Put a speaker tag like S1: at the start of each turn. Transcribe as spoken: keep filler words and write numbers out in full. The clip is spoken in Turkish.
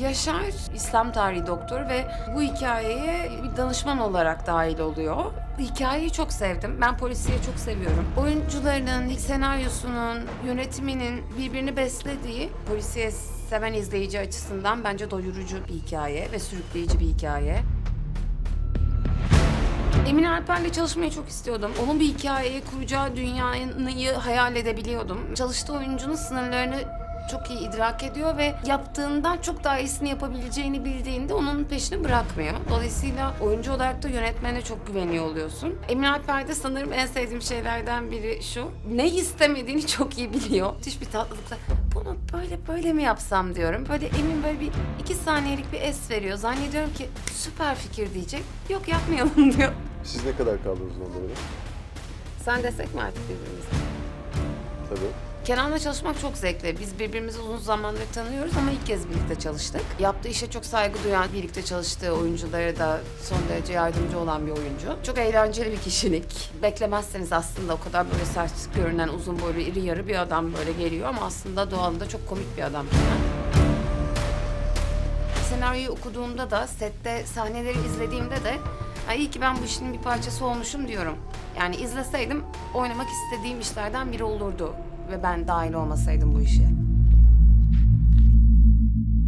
S1: Yaşar İslam tarihi doktoru ve bu hikayeye bir danışman olarak dahil oluyor. Hikayeyi çok sevdim. Ben polisiye çok seviyorum. Oyuncularının, senaryosunun, yönetiminin birbirini beslediği, polisiye seven izleyici açısından bence doyurucu bir hikaye ve sürükleyici bir hikaye. Emin Alper'le çalışmayı çok istiyordum. Onun bir hikayeyi kuracağı dünyayı hayal edebiliyordum. Çalıştığı oyuncunun sınırlarını çok iyi idrak ediyor ve yaptığından çok daha iyisini yapabileceğini bildiğinde onun peşini bırakmıyor. Dolayısıyla oyuncu olarak da yönetmene çok güveniyor oluyorsun. Emin Alper'de sanırım en sevdiğim şeylerden biri şu: ne istemediğini çok iyi biliyor. Müthiş bir tatlılıkla bunu böyle böyle mi yapsam diyorum. Böyle Emin böyle bir iki saniyelik bir es veriyor. Zannediyorum ki süper fikir diyecek. Yok, yapmayalım diyor.
S2: Siz ne kadar kaldınız onunla böyle?
S1: Sen desek mi artık birbirimize?
S2: Tabii.
S1: Kenan'la çalışmak çok zevkli. Biz birbirimizi uzun zamandır tanıyoruz ama ilk kez birlikte çalıştık. Yaptığı işe çok saygı duyan, birlikte çalıştığı oyunculara da son derece yardımcı olan bir oyuncu. Çok eğlenceli bir kişilik. Beklemezseniz aslında o kadar böyle sert görünen, uzun boylu, iri yarı bir adam böyle geliyor ama aslında doğalında çok komik bir adam. Senaryoyu okuduğumda da, sette sahneleri izlediğimde de "Ay, iyi ki ben bu işin bir parçası olmuşum" diyorum. Yani izleseydim oynamak istediğim işlerden biri olurdu ve ben dahil olmasaydım bu işe.